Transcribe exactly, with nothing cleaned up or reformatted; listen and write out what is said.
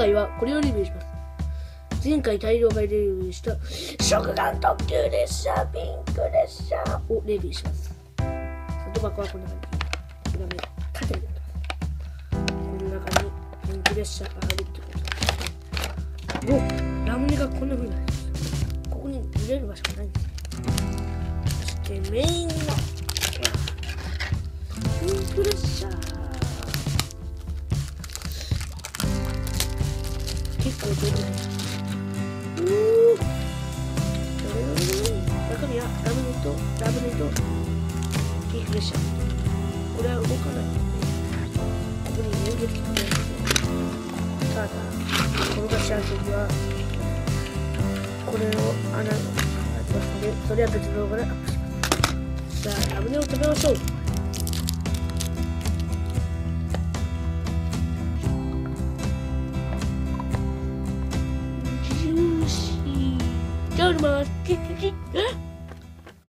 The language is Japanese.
回はこれをレビューします。前回大量買いレビューした食玩特急列車ピンク列車をレビューします。外箱はこんな感じ。裏面縦になってます。この中にピンク列車が入るってことです。お、ラムネがこんな風になります。ここに入れる場所がないんですね。そしてメインのピンク列車、結構出るね。うー中身はラムネとラムネとピンク列車。これは動かないので、ここに入れてきてないんですよ。ただ転がし合うときはこれを穴が開いてますので、それは別の動画でアップします。じゃあラムネを食べましょう。ジューシー。じゃあまあキキキ